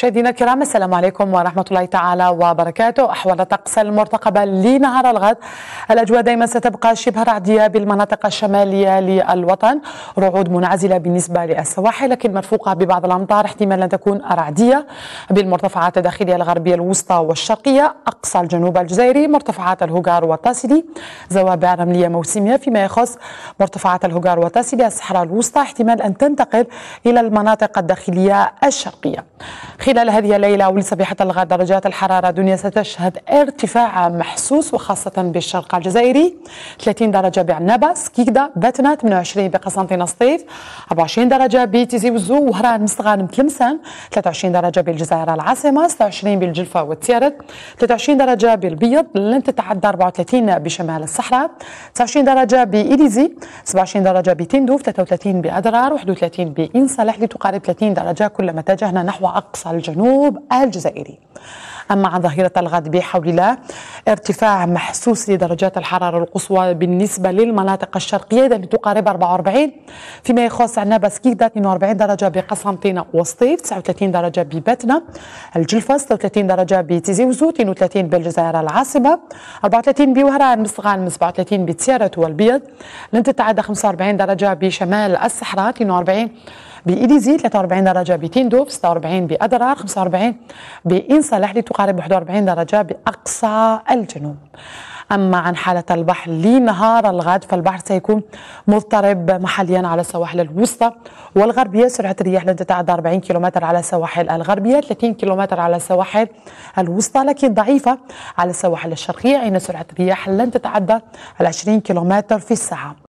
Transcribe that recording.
مشاهدينا الكرام، السلام عليكم ورحمة الله تعالى وبركاته. أحوال الطقس المرتقبة لنهار الغد: الأجواء دائما ستبقى شبه رعدية بالمناطق الشمالية للوطن، رعود منعزلة بالنسبة للسواحل لكن مرفوقة ببعض الأمطار، احتمال أن تكون رعدية بالمرتفعات الداخلية الغربية الوسطى والشرقية، أقصى الجنوب الجزائري، مرتفعات الهوغار والتاسيلي، زوابع رملية موسمية. فيما يخص مرتفعات الهوغار والتاسيلي الصحراء الوسطى احتمال أن تنتقل إلى المناطق الداخلية الشرقية. خلال هذه الليلة ولصبيحة الغد درجات الحرارة الدنيا ستشهد ارتفاع محسوس وخاصة بالشرق الجزائري: 30 درجة بعنابة، سكيكدا، باتنا، 28 بقسنطينة سطيف، 24 درجة بتيزي وزو، وهران، مستغانم، تلمسان، 23 درجة بالجزائر العاصمة، 26 بالجلفة والتيارد، 23 درجة بالبيض، لن تتعدى 34 بشمال الصحراء، 29 درجة بإليزي، 27 درجة بتندوف، 33 بأدرار، 31 بإنصالح، لتقارب 30 درجة كلما اتجهنا نحو أقصى الجنوب الجزائري. أما عن ظهيرة الغد بحول الله ارتفاع محسوس لدرجات الحرارة القصوى بالنسبة للمناطق الشرقية لتقارب 44. فيما يخص عنابة، سكيكدا، 42 درجة بقسنطينة وسطيف، 39 درجة بباتنا، الجلفة، 36 درجة بتيزي وزو، 32 بالجزائر العاصمة، 34 بوهران، مستغانم، 37 بتيارت والبيض، لن تتعدى 45 درجة بشمال الصحراء، 42 بإليزي، 43 درجة بتندوف، 46 بأدرار، 45 بإنصالح، لتقارب 41 درجة بأقصى الجنوب. أما عن حالة البحر لنهار الغد فالبحر سيكون مضطرب محليا على السواحل الوسطى والغربية، سرعة الرياح لن تتعدى 40 كيلومتر على السواحل الغربية، 30 كيلومتر على السواحل الوسطى، لكن ضعيفة على السواحل الشرقية أين سرعة الرياح لن تتعدى 20 كيلومتر في الساعة.